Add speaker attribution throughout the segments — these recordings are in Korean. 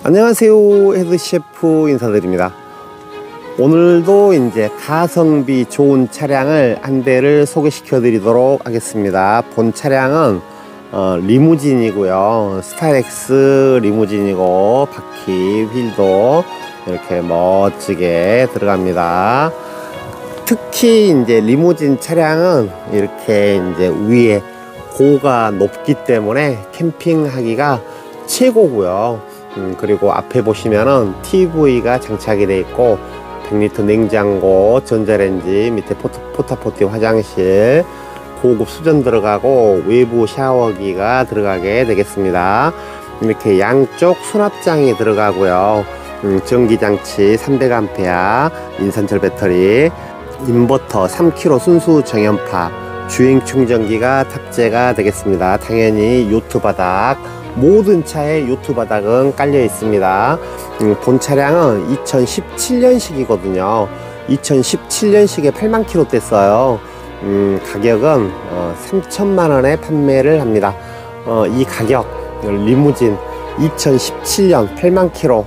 Speaker 1: 안녕하세요, 헤드셰프 인사드립니다. 오늘도 이제 가성비 좋은 차량을 한 대를 소개시켜 드리도록 하겠습니다. 본 차량은 리무진이고요. 스타렉스 리무진이고 바퀴 휠도 이렇게 멋지게 들어갑니다. 특히 이제 리무진 차량은 이렇게 이제 위에 고가 높기 때문에 캠핑하기가 최고고요. 그리고 앞에 보시면은 TV가 장착이 되어 있고 100리터 냉장고, 전자레인지, 밑에 포타포티 화장실, 고급 수전 들어가고 외부 샤워기가 들어가게 되겠습니다. 이렇게 양쪽 수납장이 들어가고요. 전기장치 300A, 인산철 배터리, 인버터 3kW 순수 정연파, 주행 충전기가 탑재가 되겠습니다. 당연히 요트 바닥, 모든 차에 요트 바닥은 깔려 있습니다. 본 차량은 2017년식이거든요 2017년식에 8만 킬로 뗐어요. 가격은 3천만원에 판매를 합니다. 이 가격 리무진 2017년 8만 킬로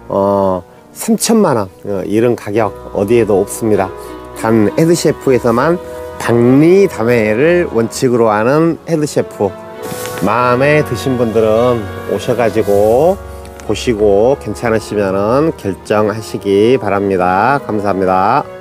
Speaker 1: 3천만원 이런 가격 어디에도 없습니다. 단 헤드셰프에서만 박리담회를 원칙으로 하는 헤드셰프, 마음에 드신 분들은 오셔가지고 보시고 괜찮으시면 결정하시기 바랍니다. 감사합니다.